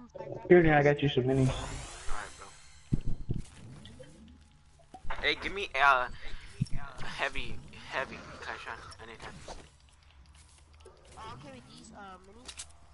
Here, now I got you some minis. Alright, bro. Hey, give me heavy, Kaishan. I need heavy. I'll carry these minis.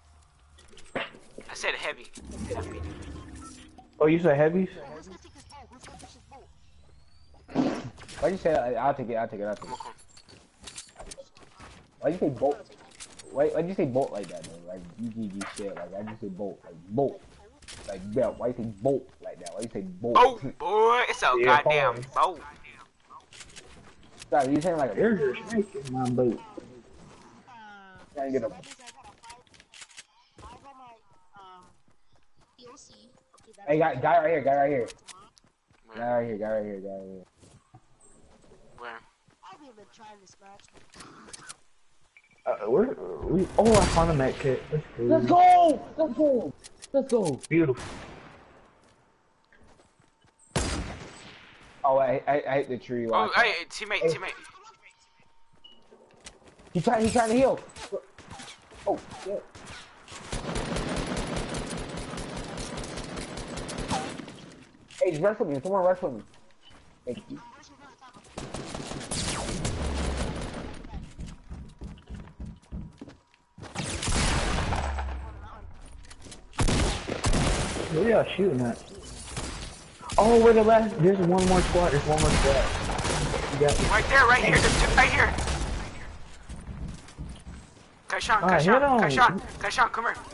I said heavy. Heavy. Oh, you said heavies? Oh, let's go take his boat. Let's go fish his boat. Why'd you say I'll take it, I'll take it, I'll take Come it. on, come Why'd you say bolt? Why'd you say bolt like that, though? Like, UGG shit, like, why'd you say bolt? Like, bolt. Like, belt. Why'd you say bolt like that? Why'd you say bolt? on. Boat, boy. It's a Yeah, goddamn boy. boat. Sorry, you saying like a... There's a snake in my boot. Trying to get a... That means I got a five on my POC. Okay, that Hey, guy right here, guy right here. Where? Guy right here, guy right here, guy right here. Where? I've even been trying this match. Oh, I found a med kit. Let's go! Let's go! Let's go! Beautiful. Oh, I hit the tree. Oh, hey, teammate. He's trying to heal. Oh, shit. Hey, just rush with me. Someone rush with me. Thank you. Where y'all shooting at? Oh, where the last? There's one more squad. There's one more squad. You got me. Right there, right here. There's two right here. Kaishan, Alright, hit on. Kaishan, come here.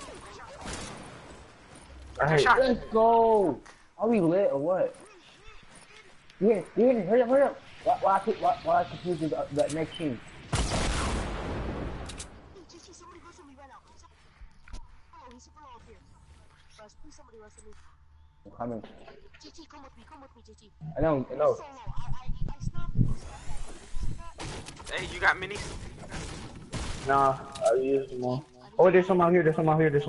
Alright. Kaishan. Let's go. Are we lit or what? Yeah, hurry up. While I confuse the next team. JT, somebody rush with me right now. Oh, he's super low up here. Guys, please somebody rush with me. I'm coming. JT, come with me, JT. I know. So low. I stopped. Hey, you got minis? Nah, I used them all. Oh, there's some out here. Alright.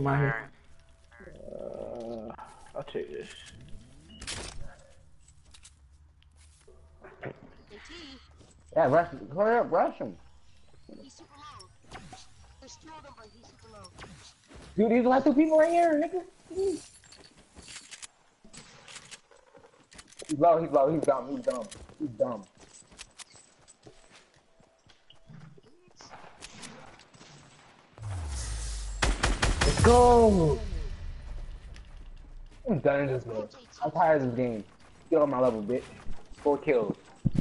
I'll take this. JT, Yeah, hurry up, rush him. he's super low. There's two of them, but he's super low. Dude, these last two people right here, nigga. He's low, he's dumb. Let's go. I'm done in this game. I'm tired of this game. Get on my level, bitch. 4 kills.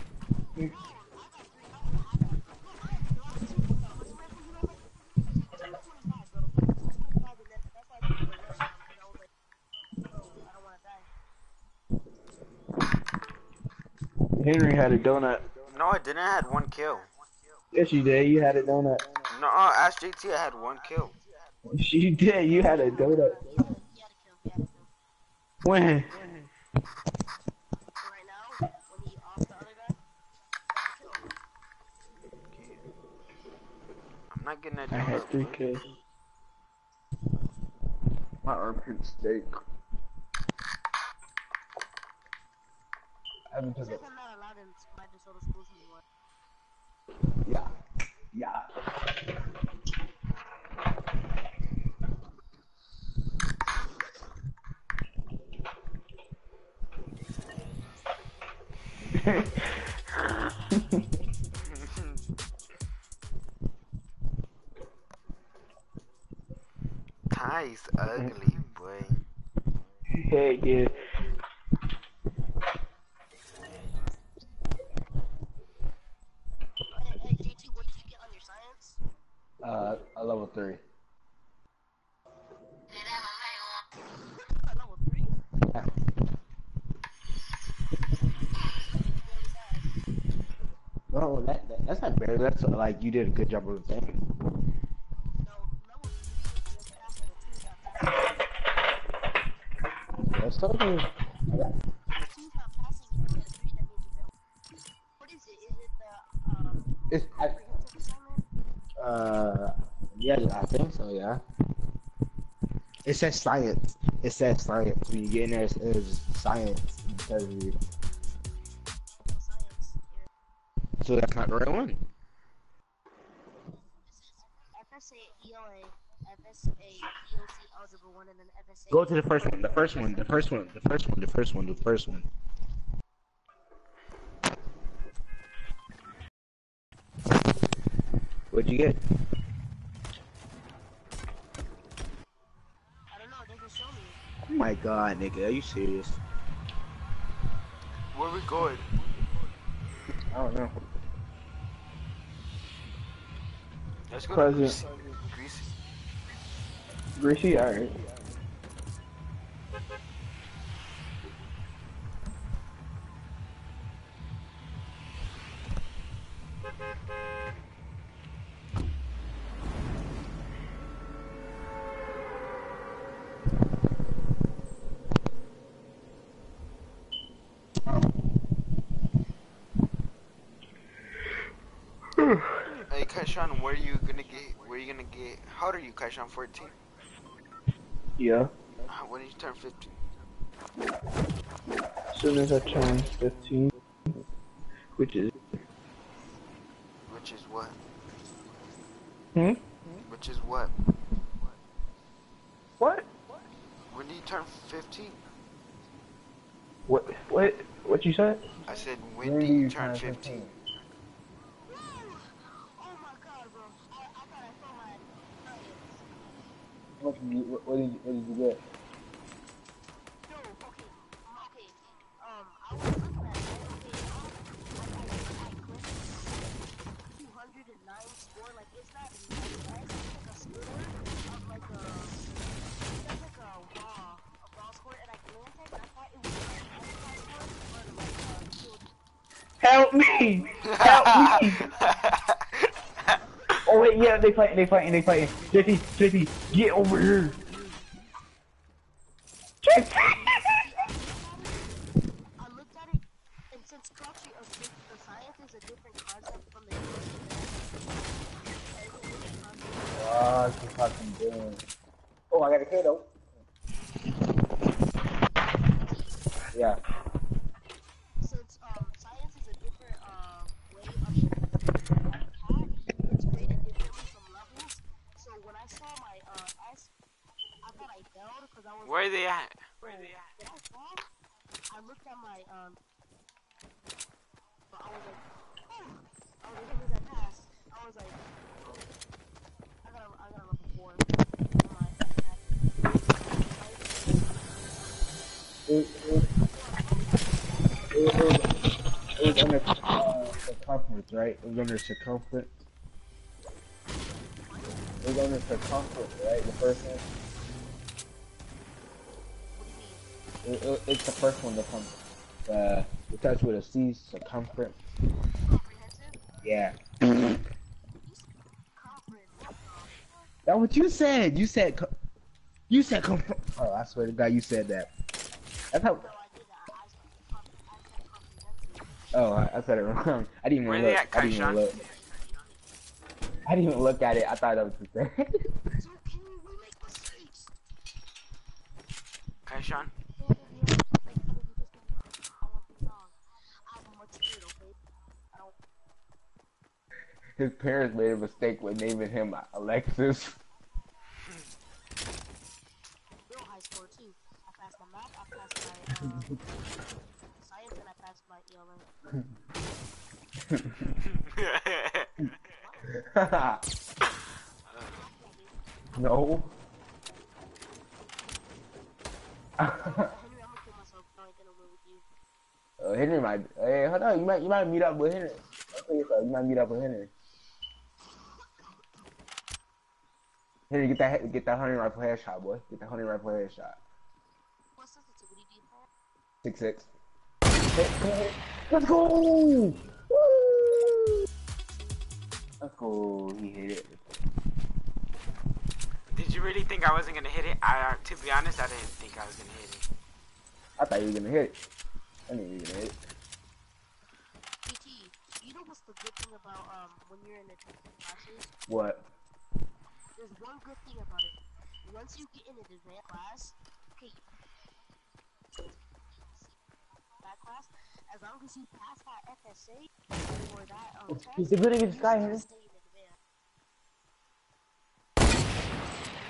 Henry had a donut. No, I didn't. I had 1 kill. Yes, you did. You had a donut. No, ask JT. I had 1 kill. You did. You had a donut. When? Right now, when he off the other guy, I'm not getting that I had 3 kills. My armpit steak. I haven't he took says it. I'm not allowed in my DeSoto schools anymore. Yeah. Ty's ugly, boy. Hey, yeah. Hey, JT, what did you get on your science? A level 3. Level 3? Yeah. No, that's not bad. That's like you did a good job of the thing. No, level 3 is past level 2 That's something. If 2's not passing you get a 3, that means you failed. What is it? Is it the, It's comprehensive assignment? yeah, I think so. Yeah. It says science. When you get in there, it's science. Science. Here. So that's not the right one. FSA, ELA, FSA, EOC, Algebra 1, and then FSA. Go to the first one. The first one. The first one. The first one. The first one. The first one. What'd you get? I don't know, it doesn't show me. Oh my god, nigga, are you serious? Where we going? I don't know. Let's go Present. to Greasy. Greasy, alright. Hey, Kaishan, where are you gonna get? Where are you gonna get? How old are you, Kaishan? 14. Yeah. When did you turn 15? As soon as I turn 15, which is... Which is what? Hmm? Which is what? What? When do you turn 15? What you said? I said, when do you turn 15? Oh my god, bro. I thought I saw my science. What did you get? No, okay. I was looking at it. I clicked 209 score. Like, it's not nice. It's like a scooter of like a. It's like a raw score, and I glanced at it, and I thought it was like Help me! Help me! Oh wait, yeah, they fighting. JP, get over here! JP! I looked at it, and since Kochi of the science is a different concept from the Ah, she's fucking doing. Oh, I got a K though. Yeah. since science is a different way of CAD, it's graded differently from levels. So when I saw my S, I thought I failed because I was. Where are they at? Did I fall? I looked at my but I was like, oh, I was like, as soon as I passed, I was like, I got a level 4 on my CAD. It was under circumference, right? It was under circumference. It was under circumference, right? The first one. It's the first one that comes. It starts with a C, circumference. Comprehensive? Yeah. Comprehensive. That's what you said. You said. You said Oh, I swear to God, you said that. That's how. No, I did that. I said comprehensive. Oh, I said it wrong. I didn't even Where look. they at, I didn't even Kaishan? look. I didn't even look at it. I thought that was the same. So can we make mistakes? Kaishan? His parents made a mistake with naming him Alexis. Real high score too. I passed my math, I passed my science, and I passed my ELA. No. Henry, I'm gonna kill myself. I ain't gonna live with you. Henry might. Hey, hold on. You might meet up with Henry. I'll tell you something. You might meet up with Henry. Henry, get that hunting rifle headshot, boy. Get that hunting rifle headshot. What sensitivity do you have? 6'6". Let's go! Woo! Let's go. He hit it. Did you really think I wasn't gonna hit it? To be honest, I didn't think I was gonna hit it. I thought you were gonna hit it. I knew you were gonna hit it. PT, you know what's the good thing about when you're in the classes? What? There's one good thing about it. Once you get in an advanced class, okay, that class, as long as you pass that FSA or that test, He's good against you Sky, can Henry. stay in advanced.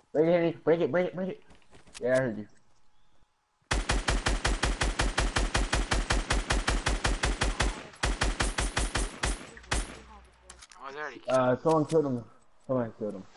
Break it, Henry. Break it, break it, break it. Yeah, I heard you. Oh, they already killed. Someone killed him. Someone killed him.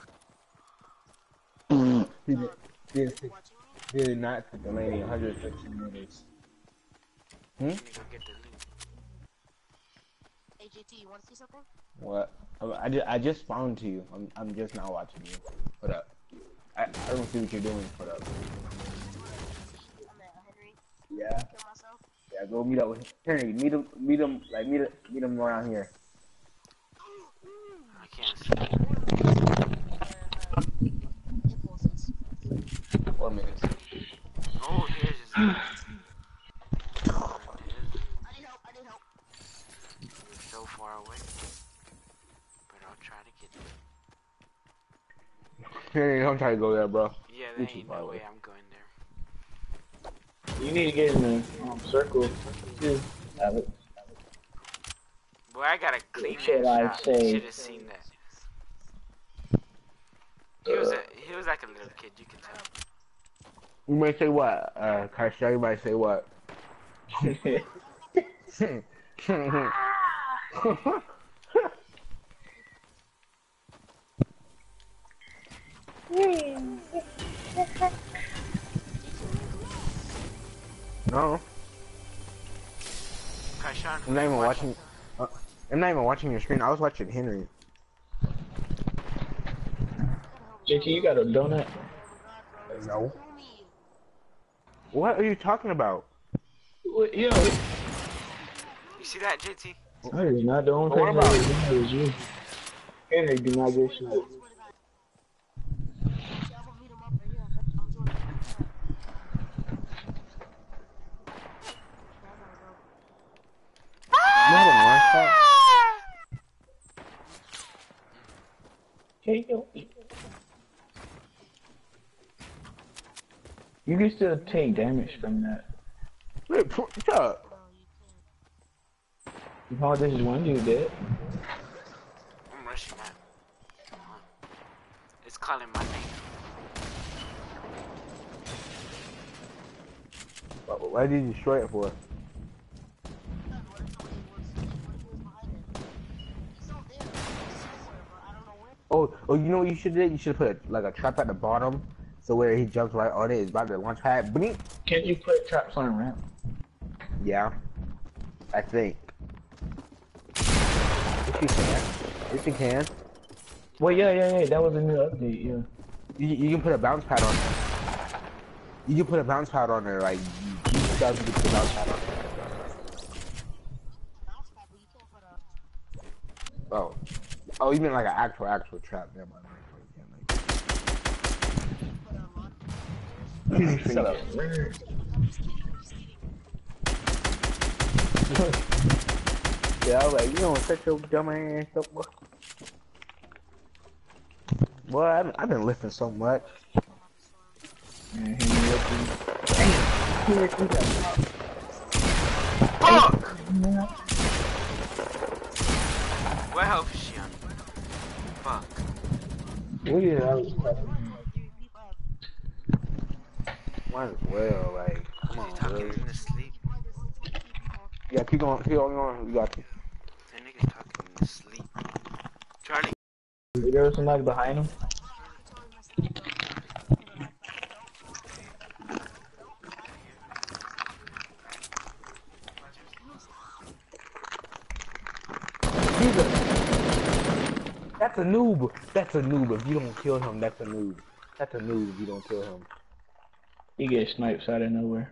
He did not take the lady 115 minutes. You need to go get the loot. Hey, JT, you want to see something? What? I just spawned to you. I'm just now watching you. What up? I don't see what you're doing. What up? I'm at Henry. Yeah. Kill myself. Yeah. Go meet up with Henry. Meet him. Meet him around here. I can't see. Impulses. 4 minutes. Oh, here's his loot. I need help. I need help. You're so far away. But I'll try to get there. Henry, don't try to go there, bro. Yeah, there Too ain't far no away. way I'm going there. You need to get in the circle too, Alex. Boy, I got a clean Should I headshot. say- Should have seen that. He was like a little kid, you can tell. You might say what? Karsha, you might say what? No, Karshan, I'm not even watching. I'm not even watching your screen. I was watching Henry. JT, you got a donut? No. Kill me. What are you talking about? What, yo, You see that, JT? I was not the only What person about- that was it was you. Henry, do not get sniped. See, I'm gonna meet him up right here. I'm joining him. You have a launch pad? Hey, yo. You can still take damage from that. Wait, shut up. Oh, this is one dude dead. I'm rushing that. Come on. It's calling my name. Why did you destroy it for? Oh, you know what you should do? You should put like a trap at the bottom, so where he jumps right on it, it's about to launch pad. Blink. Can you put traps on a ramp? Yeah, I think. If you can, if you can, Well, yeah. That was a new update. Yeah. you can put a bounce pad on there. You can put a bounce pad on there, like you guys can put a bounce pad on there. Oh, you mean like an actual trap? Never mind. Shut up. Yeah, I was like, you don't set your dumb ass up, boy. Boy, I've been lifting so much. Yeah, Henry looking. Fuck! What health is she on? Fuck. What is that? Might as well, like, come Is he on, talking bro. in his sleep? Yeah, keep going, we got you. That nigga's talking in his sleep. Charlie. There was somebody behind him. That's a noob. That's a noob. If you don't kill him, that's a noob. That's a noob if you don't kill him. He gets sniped out of nowhere.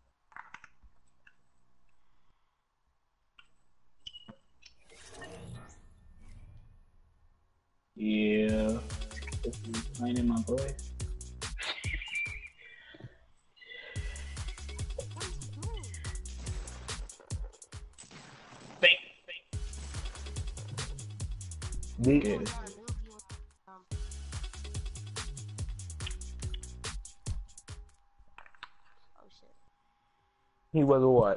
Yeah. Finding my boy. Big. Yeah. Oh shit. He was a what?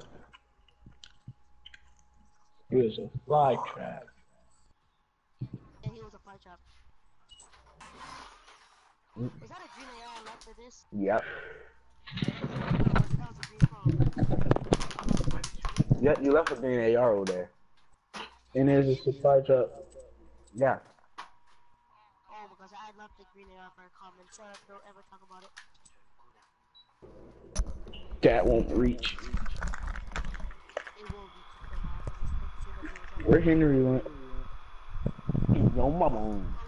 He was a fly trap. Yeah, he was a fly trap. Is that a green AR left of this? Yep. That was a green phone. You left a green AR over there. And there's a supply drop. Yeah. Oh, because I left the green AR for a comment. So don't ever talk about it. That won't reach. It will be them out. I just think sure that he was Where Henry went? Yo, mama.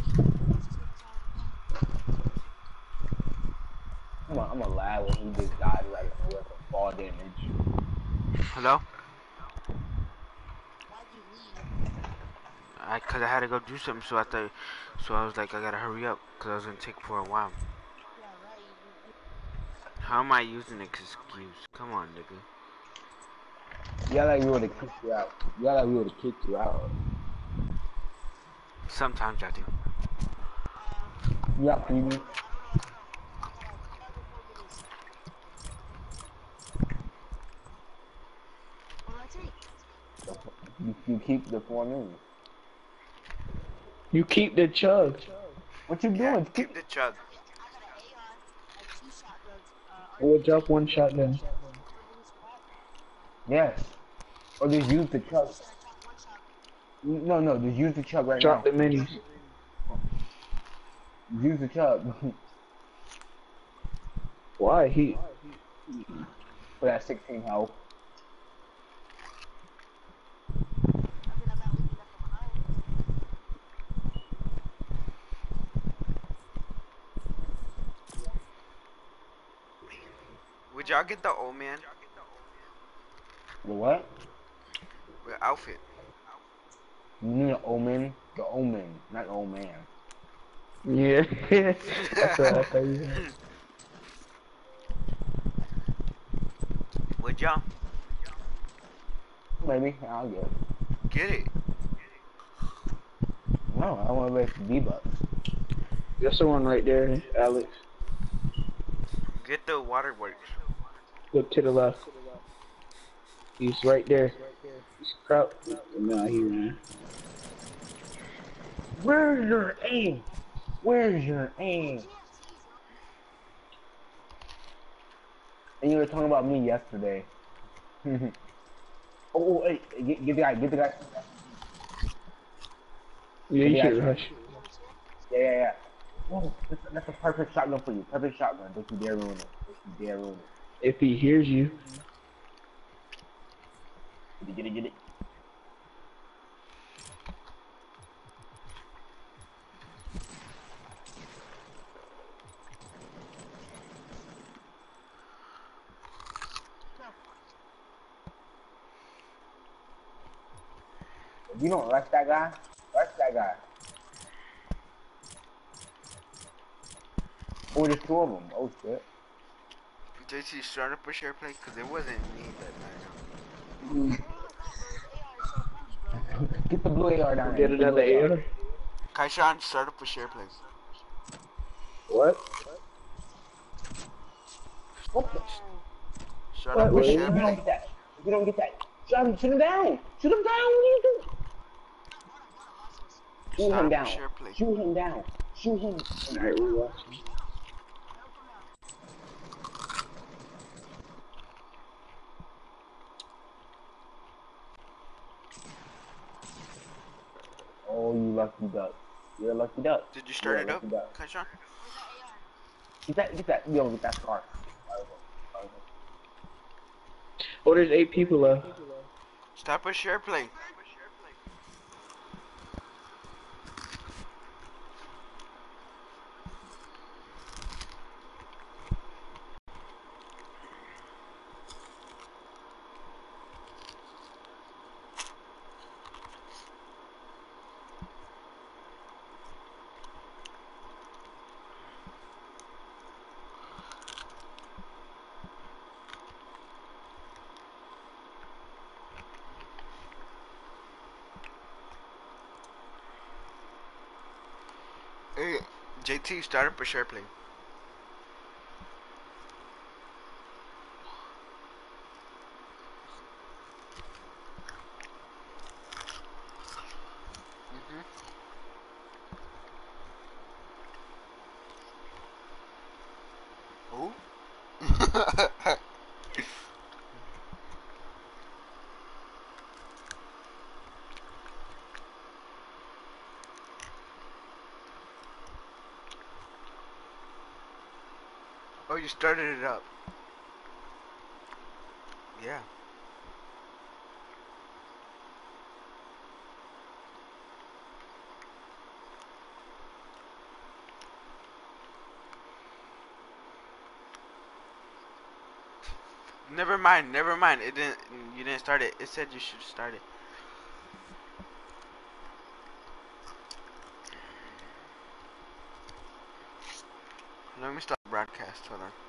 I'm gonna lie when he just died like with a fall damage. Hello? Why'd you leave? Cause I had to go do something, so so I was like, I gotta hurry up, cause I was gonna take for a while. Yeah, right. How am I using an excuse? Come on, nigga. Yeah, like we would've kicked you out. Yeah, like we would've kicked you out. Sometimes I do. Yeah, PB. What do I take? You keep the 4 minutes. You keep the chug. What you Yeah, doing? keep the chug. I got an AR and 2 shotguns. We'll drop one shotgun. Yes. Or just use the chug. Should I drop 1 shotgun? No, just use the chug right Drop now. the minis. Use the chug. Why? He. For that 16 health. I mean, I'm not leaving nothing behind. Would y'all get the old man? The what? The outfit. You mean the omen? The omen, not the old man. Yeah. That's what I thought you said. Would y'all? Maybe, I'll get it. Get it. No, I want to raise the V-Bucks. That's the one right there, Alex. Get the waterworks. Look to the left. He's right there. He's crouched. No, he ran. Where's your aim? Where's your aim? And you were talking about me yesterday. Oh, hey, get the guy, get the guy. Yeah, you should rush. Yeah. Oh, that's a perfect shotgun for you. Perfect shotgun. Don't you dare ruin it. Don't you dare ruin it. If he hears you. Get it. If you don't rush that guy, rush that guy. Oh, there's 2 of them. Oh, shit. Did she start up a share play? Cause it wasn't me that night. Get the blue AR down Get there. another air. Kaishan, start up a share play. What? Start What? up a Wait, share If you don't play. get that, if you don't get that, shoot him down. Shoot him down. What are you doing? Shoot Start him up a down. share play. Shoot him down. Shoot him. Alright, we're watching. Oh, you lucky duck. You're a lucky duck. Did you start You're it a up, lucky duck. Kaishan? Get that, yo, get that scar. Oh, there's 8 people left. Stop a share play. Hey, JT, start up a share play. Who? Oh, you started it up. Yeah. Never mind, never mind. It didn't. You didn't start it. It said you should start it. Let me start broadcast. Hold on.